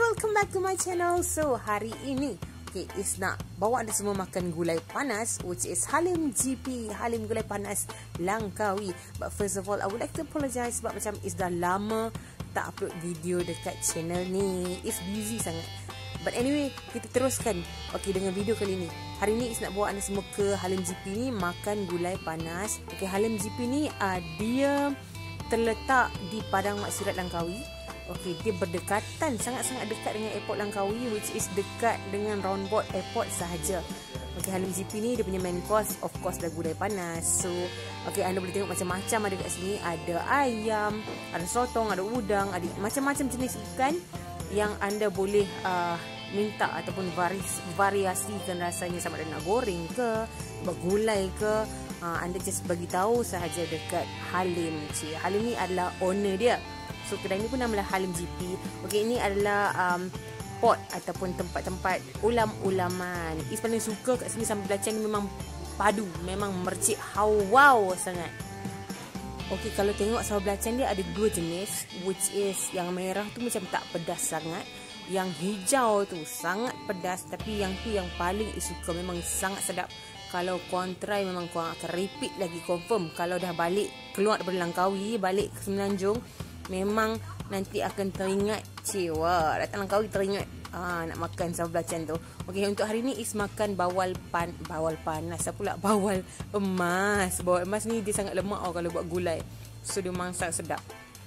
welcome back to my channel. So hari ini Is nak bawa anda semua makan gulai panas, which is Halim GP, Halim gulai panas Langkawi. But first of all, I would like to apologize sebab macam Is dah lama tak upload video dekat channel ni. Is busy sangat. But anyway, kita teruskan dengan video kali ni. Hari ni Is nak bawa anda semua ke Halim GP ni makan gulai panas. Halim GP ni dia terletak di Padang Maksirat Langkawi. Dia berdekatan, sangat-sangat dekat dengan airport Langkawi, which is dekat dengan roundabout airport sahaja. Halim GP ni dia punya main course, of course, dah gulai panas. So, anda boleh tengok macam-macam ada kat sini. Ada ayam, ada sotong, ada udang, ada macam-macam jenis ikan yang anda boleh minta ataupun variasikan rasanya, sama ada nak goreng ke, bergulai ke. Anda just bagi tahu sahaja dekat Halim. Halim ni adalah owner dia. So kedai ni pun nama Halim GP. Ini adalah pot ataupun tempat-tempat ulam-ulaman. Is paling suka kat sini sambal belacan ni, memang padu, memang mercik wow sangat. Kalau tengok sambal belacan dia ada dua jenis, which is yang merah tu macam tak pedas sangat, yang hijau tu sangat pedas, tapi yang tu yang paling Is suka, memang sangat sedap. Kalau korang try, memang korang akan repeat lagi confirm. Kalau dah balik keluar daripada Langkawi, balik ke Semenanjung, memang nanti akan teringat. Datang Langkawi teringat nak makan sambal belacan tu. Untuk hari ni Is makan bawal panas pula, bawal emas. Bawal emas ni dia sangat lemak kalau buat gulai. So dia memang sangat sedap.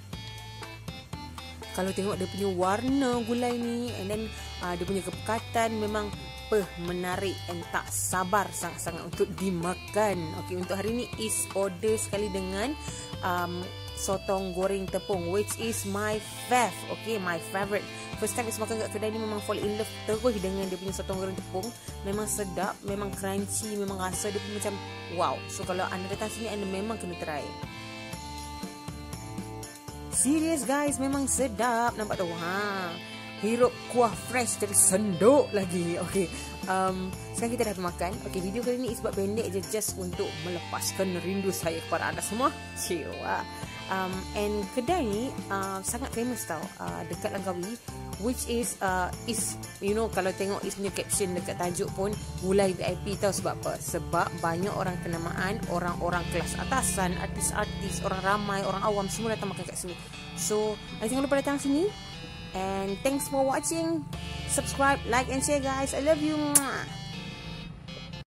Kalau tengok dia punya warna gulai ni, and then dia punya kepekatan, memang menarik and tak sabar sangat-sangat untuk dimakan. Untuk hari ni Is order sekali dengan sotong goreng tepung, which is my my favorite. First time Is makan kat kedai ni, memang fall in love terus dengan dia punya sotong goreng tepung. Memang sedap, memang crunchy, memang rasa dia pun macam wow. So kalau anda datang sini, anda memang kena try. Serious guys, memang sedap. Nampak tu? Hirup kuah fresh dari sendok lagi. Sekarang kita dah makan. Video kali ni Is buat pendek je, just untuk melepaskan rindu saya kepada anda semua. And kedai ni sangat famous tau, dekat Langkawi, which is kalau tengok Is punya caption dekat tajuk pun, gulai VIP tau. Sebab apa? Sebab banyak orang kenamaan, orang-orang kelas atasan, artis-artis, orang ramai, orang awam, semua datang makan kat sini. So jangan lupa datang sini. And thanks for watching. Subscribe, like and share guys. I love you.